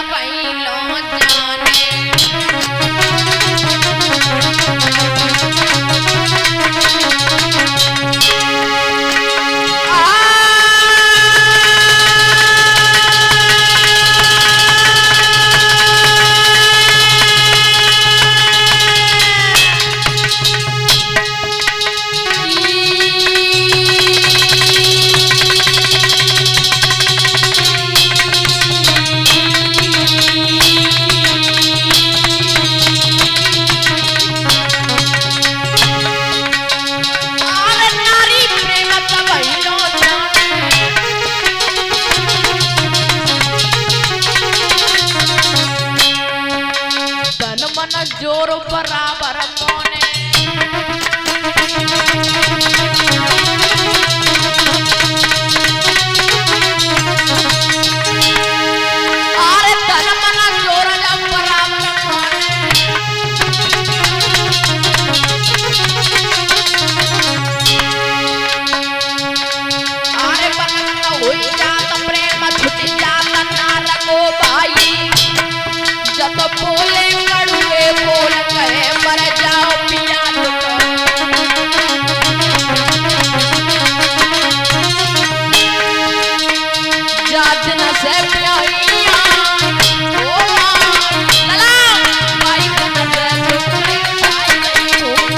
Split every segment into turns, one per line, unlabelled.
भइलो जाने जोर बराबर मोने अरे तन मन जोर जब बराबर अरे बनत हुई जात प्रेम छुट जात नार को भाई जब बोले कड़ुए बोल कहे मर जाओ पिया जात न से प्याइया ओ लला भाई न से भाई नहीं हो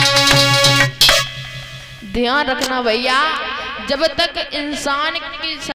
ध्यान रखना भैया, जब तक इंसान की